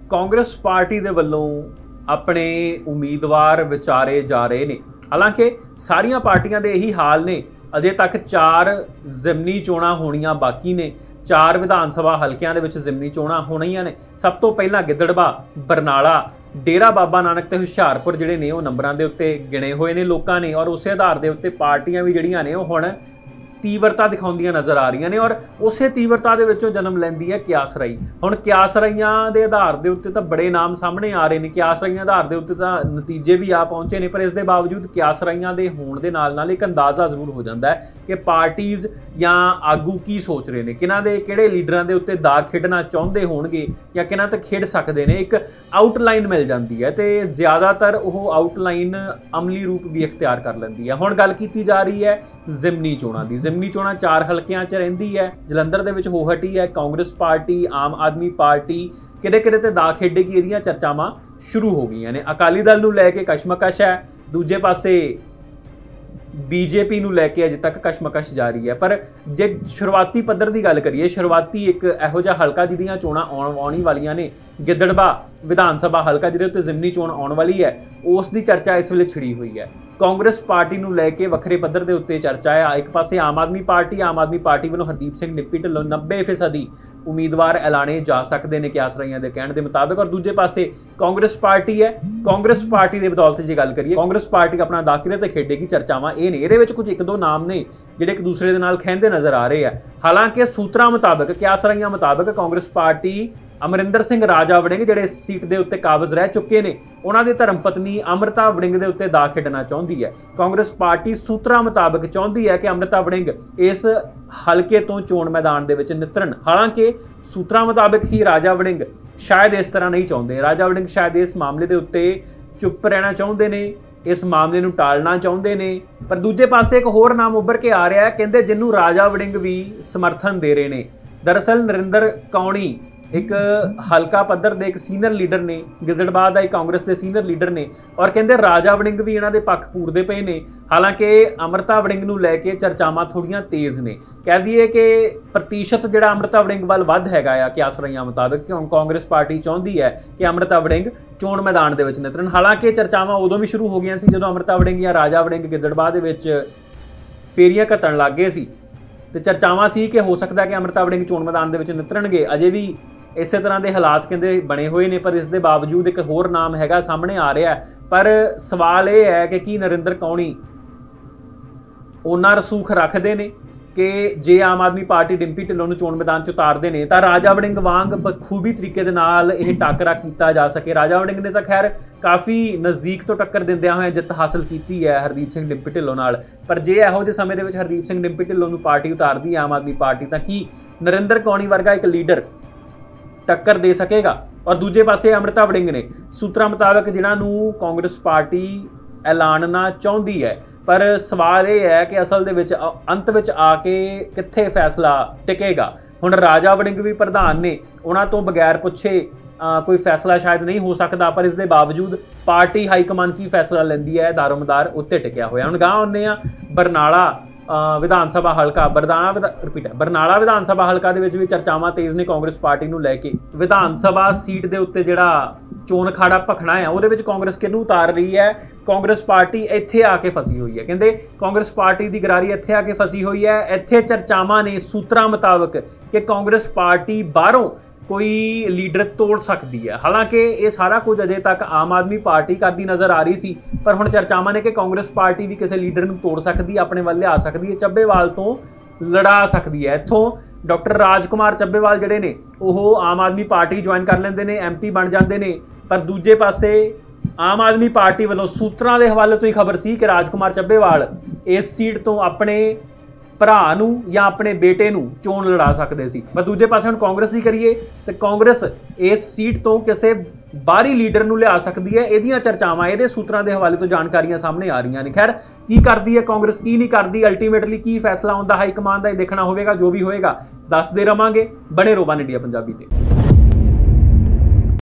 Congress party दे वल्लों अपने उम्मीदवार विचारे जा रहे ने। हालांकि सारियां पार्टियां दे यही हाल ने। अजे तक 4 जिमनी चोणां होणियां बाकी ने। 4 विधान सभा हलकियां दे विच जिमनी चोणां होणियां ने। सब तो पहला गिद्दड़बा, बरनाला, डेरा बाबा नानक ते हुशियारपुर जिहड़े ने वो नंबरां दे उत्ते गिणे होए ने लोकां ने, और उस आधार दे उत्ते पार्टियां भी जिहड़ियां ने हुण तीव्रता दिखाउंदियां नज़र आ रही ने, और उस तीव्रता दे विचों जन्म लैंदी है क्यासराई। हुण क्यासराइयां दे आधार दे उत्ते तां बड़े नाम सामने आ रहे ने, क्यासराइयां दे आधार दे उत्ते तां नतीजे भी आ पहुंचे ने, पर इस दे बावजूद क्यासराइयां दे होण दे नाल एक अंदाज़ा जरूर हो जाता है कि पार्टीज़ या आगू की सोच रहे हैं, किन्हां दे किहड़े लीडरां दे उत्ते दाग खेडना चाहुंदे होणगे या किन्हां ते खेड सकदे ने। एक आउटलाइन मिल जाती है तो ज़्यादातर वो आउटलाइन अमली रूप भी इख्तियार कर लैंदी है। हुण गल कीती जा रही है जिमनी चोणां दी। जिमनी चोणां 4 हलकियां च रहिंदी है। जलंधर दे विच हो हटी है। कांग्रेस पार्टी, आम आदमी पार्टी किते किते ते दाग खेडेगी, इहदियां चर्चावां शुरू हो गई ने। अकाली दल नूं लैके कशमकश है, दूजे पासे बीजेपी नूं लैके अजे तक कशमकश जारी है। पर जे शुरुआती पद्धर की गल करिए, शुरुआती एक इहो जिहा हलका जिहदियां चोणां आउण वालियां ने, गिद्दड़बा विधान सभा हलका जिहदे उत्ते जिमनी चोण आउण वाली है, उस दी चर्चा इस वेले छिड़ी हुई है। कांग्रेस पार्टी नूं लैके वखरे पद्धर दे उत्ते चर्चा है। एक पासे आम आदमी पार्टी वालों हरदीप सिंह निप्पी ढिल्लों 90% उम्मीदवार ऐलाने जा सकते हैं क्यासराइयां दे कहण दे मुताबिक, और दूजे पासे कांग्रेस पार्टी है। कांग्रेस पार्टी दे बदौलत जे गल करिए, कांग्रेस पार्टी अपना दाखिले ते खेडेगी। चर्चावां ये ने, इहदे विच कुछ 1-2 नाम ने जिहड़े एक दूसरे दे नाल खैंदे नज़र आ रहे हैं। हालांकि सूत्रां मुताबिक, क्यासराइयां मुताबिक कांग्रेस पार्टी अमरिंदर सिंह राजा वड़िंग जिहड़े इस सीट के उत्ते काबज रह चुके हैं, उन्होंने धर्म पत्नी अमृता वड़िंग के उत्ते दाग खेडना चाहती है। कांग्रेस पार्टी सूत्रां मुताबिक चाहती है कि अमृता वड़िंग इस हलके तो चोण मैदान दे विच नितरन। हालांकि सूत्रां मुताबिक ही राजा वड़िंग शायद इस तरह नहीं चाहते। राजा वड़िंग शायद इस मामले के उत्ते चुप रहना चाहते हैं, इस मामले नूं टालना चाहते हैं। पर दूजे पासे एक होर नाम उभर के आ रहा है, कहते जिन्होंने राजा वड़िंग भी समर्थन दे रहे हैं। दरअसल नरिंदर कौणी एक हलका पद्धर दे एक सीनियर लीडर ने, गिद्दड़बाह दा एक कांग्रेस के सीनियर लीडर ने, और कहते राजा वड़िंग भी इन्हां दे पक्ष पूरदे पे ने। हालांकि अमृता वड़िंग नूं लैके चर्चावां थोड़ियां तेज़ ने। कह दईए कि प्रतिशत जिहड़ा अमृता वड़िंग वाल वध हैगा आ क्यासराइयां मुताबिक, कि हुण कांग्रेस पार्टी चाहुंदी है कि अमृता वड़िंग चोण मैदान दे विच नितरन। हालांकि चर्चावां उदों भी शुरू हो गईआं सी जदों अमृता वड़िंग या राजा वड़िंग गिद्दड़बाह दे विच फेरियां घत्तण लग गए सी, ते चर्चावां सी कि हो सकदा कि अमृता वड़िंग चोण मैदान दे विच नितरनगे। अजे भी इस तरह के हालात कहते बने हुए हैं, पर इस दे बावजूद एक होर नाम हैगा सामने आ रहा है। पर सवाल यह है कि नरिंदर कौणी उन्ना रसूख रखते हैं कि जे आम आदमी पार्टी डिंपी ढिल्लों नूं चोण मैदान च उतारते हैं तो राजा वड़िंग वांग बखूबी तरीके दे नाल यह टाकरा किया जा सके। राजा वड़िंग ने तो खैर काफ़ी नज़दीक तो टक्कर दिंदियां होए जित हासिल की है हरदीप सिंह डिंपी ढिल्लों नाल। पर जे इहो जिहे समय दे विच हरदीप सिंह डिंपी ढिल्लों नूं पार्टी उतारदी है आम आदमी पार्टी, तो की नरिंदर कौणी वर्गा एक लीडर टक्कर दे सकेगा? और दूजे पासे अमृता वड़िंग ने सूत्रां मुताबिक जिन्होंने कांग्रेस पार्टी ऐलानना चाहती है। पर सवाल यह है कि असल दे विच अंत विच आके कित्थे फैसला टिकेगा। हुण राजा वड़िंग भी प्रधान ने, उन्हां तो बगैर पुछे कोई फैसला शायद नहीं हो सकता, पर इस दे बावजूद पार्टी हाईकमान की फैसला लैंदी है दारोमदार उत्ते टिकिया होया। हुण गांह आउंदे आ बरनाला विधान सभा हलका, बरनाला विधान सभा हलका दे विच भी चर्चावां तेज़ ने कांग्रेस पार्टी नूं लैके। विधान सभा सीट दे उत्ते जिहड़ा चोण अखाड़ा भखना है उहदे विच कांग्रेस किहनूं उतार रही है? कांग्रेस पार्टी इत्थे आके फसी हुई है। कहंदे कांग्रेस पार्टी की गरारी इत्थे आके फसी हुई है। इत्थे चर्चावां ने सूत्रां मुताबिक कि कांग्रेस पार्टी बाहरों कोई लीडर तोड़ सकती है। हालांकि ये सारा कुछ अजे तक आम आदमी पार्टी करती नज़र आ रही सी, पर हुण चर्चावां ने कि कांग्रेस पार्टी भी किसी लीडर नूं तोड़ सकती है, अपने वल लिया सकती है, ਚੱਬੇਵਾਲ तो लड़ा सकती है। इत्थों डॉक्टर राजकुमार ਚੱਬੇਵਾਲ जिहड़े ने वो आम आदमी पार्टी ज्वाइन कर लेंदे ने, MP बन जाते हैं। पर दूजे पासे आम आदमी पार्टी वालों सूत्रां दे हवाले तो ही खबर सी कि राजकुमार ਚੱਬੇਵਾਲ इस सीट तो अपने भरा नूं या अपने बेटे नूं चोण लड़ा सकते सी। पर दूजे पासे हुण कांग्रेस की करिए तो कांग्रेस इस सीट तो किसी बाहरी लीडर नूं लिया सकती है। इहदियां चर्चावां इहदे सूत्रां दे हवाले तो जानकारियां सामने आ रही ने। खैर की करती है कांग्रेस, की नहीं करती, अल्टीमेटली की फैसला आउंदा हाईकमान दा देखना होवेगा। जो भी होएगा दसदे रवांगे। बने रहो वन इंडिया पंजाबी ते।